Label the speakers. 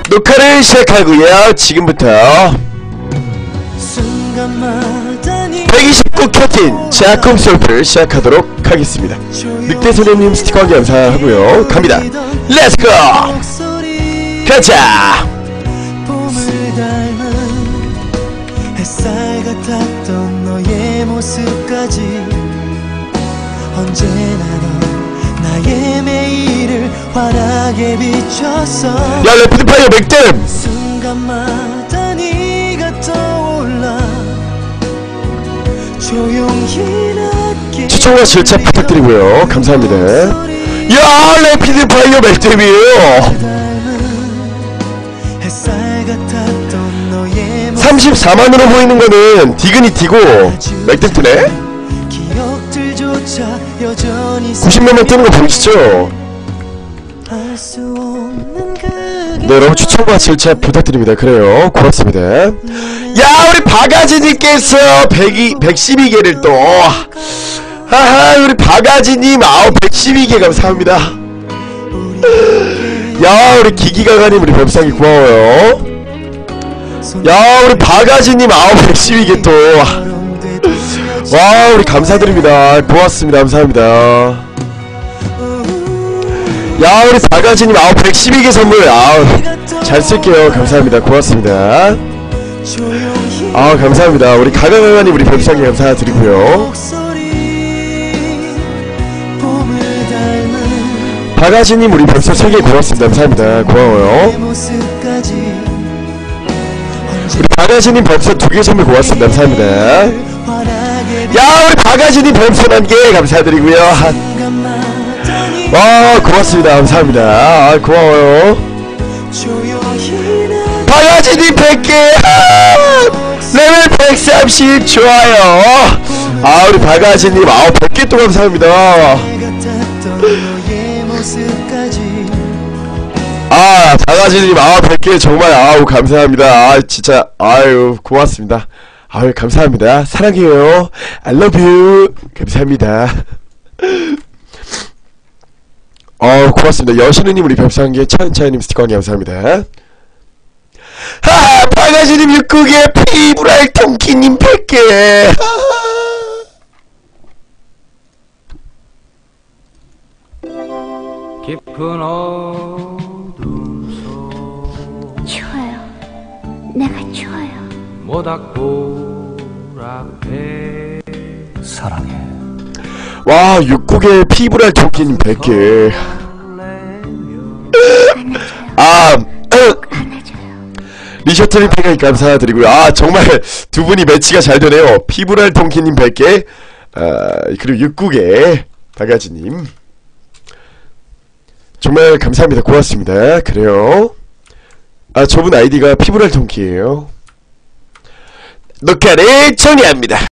Speaker 1: 녹화를 시작하고요. 지금부터 129 캡틴 자쿰 솔프를 시작하도록 하겠습니다. 늑대 소녀님 스티커 한개 감사하고요. 갑니다. 렛츠고! 가자!
Speaker 2: 햇살 같았던 너의 모습까지 언제나 넌 나의 매일을 환하게 비췄어.
Speaker 1: 야 레프트파이어 맥댐!
Speaker 2: 순간마다 네가 떠올라 조용히 낮게
Speaker 1: 추천과 질차 부탁드리고요. 감사합니다. 야 레피드파이어 맥댐이에요. 34만으로 보이는 거는 디그니티고 맥댐 뜨네? 90몇만 뜨는 거 보이시죠? 네 여러분 추천과 질차 부탁드립니다. 그래요 고맙습니다. 야 우리 바가지님께서 112개를 또 하하 우리 바가지님 112개 감사합니다. 야 우리 기기가가님 우리 뱀상이 고마워요. 야 우리 바가지님 112개 또 와 우리 감사드립니다. 고맙습니다. 감사합니다. 야 우리 바가지님 112개 선물 잘 쓸게요. 감사합니다. 고맙습니다. 감사합니다. 우리 가가가가님 우리 뱀상이 감사드리고요. 바가지님 우리 뱀상 3개 고맙습니다. 감사합니다. 고마워요. 우리 바가지님 뱀상 2개 선물 고맙습니다. 감사합니다. 야 우리 바가지님 뱀상 1개 감사드리고요. 와 고맙습니다. 감사합니다. 고마워요. 바가지님 100개 레벨 130 좋아요. 우리 바가지님 100개 또 감사합니다. 바가지님 100개 정말 감사합니다. 진짜 고맙습니다. 감사합니다. 사랑해요. I love you. 감사합니다. 고맙습니다. 여신우님 우리 벽상계 차은차은님 스티커 감사합니다. 바가지님 6국에 피브랄 통키님 100개.
Speaker 3: 깊은 어둠 속
Speaker 4: 추워요. 내가 추워요.
Speaker 3: 모닥불 앞에
Speaker 5: 사랑해.
Speaker 1: 와 6국에 피브랄 통키님 100개. 리셔트리 팽이 감사드리고요. 정말 두 분이 매치가 잘 되네요. 피브랄 통키님 100개 그리고 6국에 바가지님 정말 감사합니다. 고맙습니다. 그래요. 저분 아이디가 피브랄 통키예요. 녹화를 정리합니다.